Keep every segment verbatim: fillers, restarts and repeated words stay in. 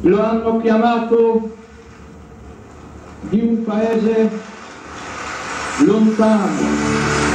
lo hanno chiamato di un paese lontano.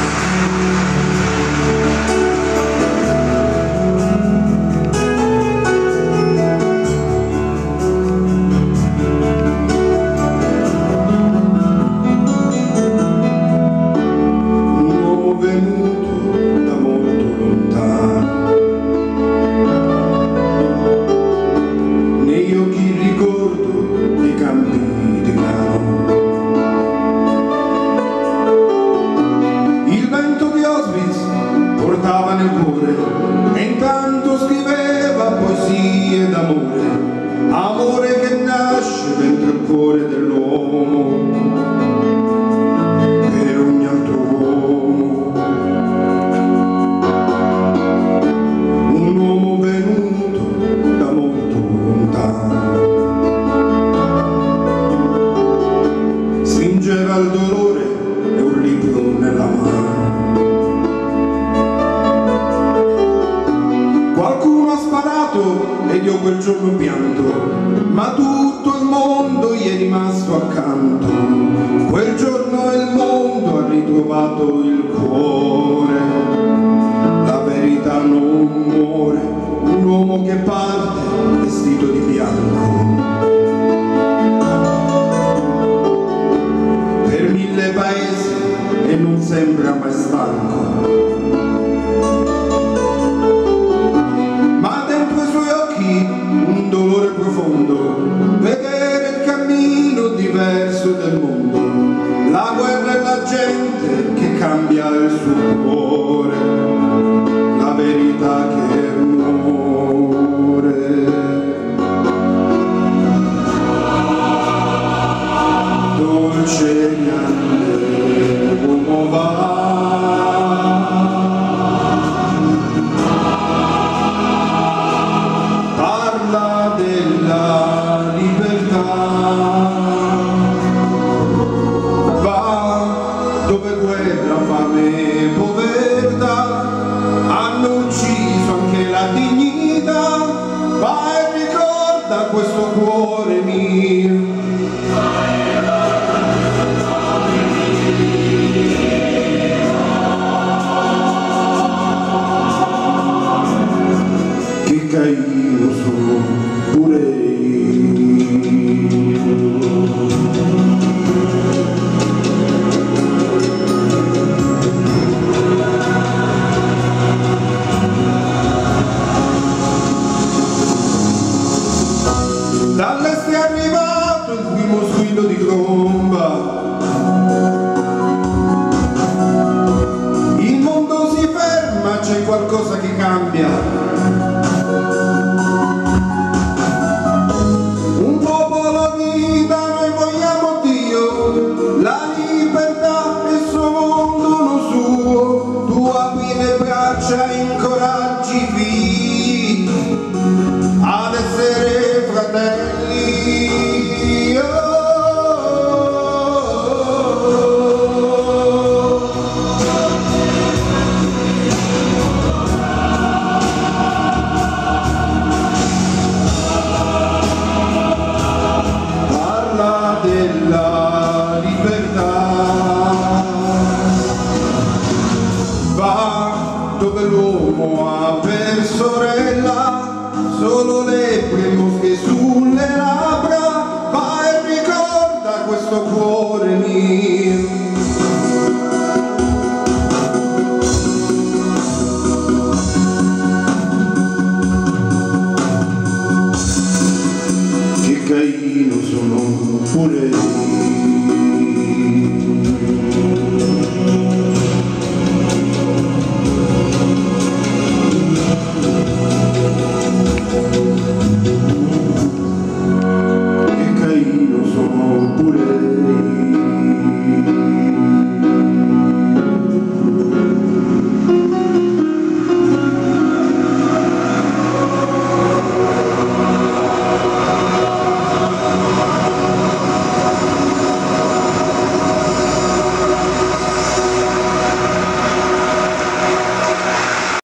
E intanto scriveva poesie d'amore, amore che nasce dentro il cuore dell'uomo, per ogni altro uomo. Un uomo venuto da molto lontano, stringeva il dolore e un libro nella mano. Qualcuno ha sparato ed io quel giorno pianto, ma tutto il mondo gli è rimasto accanto. Quel giorno il mondo ha ritrovato il cuore, la verità non muore. Un uomo che parte vestito di bianco, per mille paesi e non sembra mai stanco. Un dolore profondo, vedere il cammino diverso del mondo, la guerra e la gente che cambia il suo cuore, la verità che muore. Dolce grande uomo va, della libertà, va dove guerra, fame e povertà hanno ucciso anche la dignità, va e ricorda questo cuore mio. Che Caino sono pure io. Dall'est è arrivato il primo squillo di tromba, il mondo si ferma, c'è qualcosa che cambia. La libertà è il suo mondo, non suo, tu apri le braccia e incoraggi i figli ad essere fratelli. Oh, parla della libertà, va dove l'uomo ha per sorella solo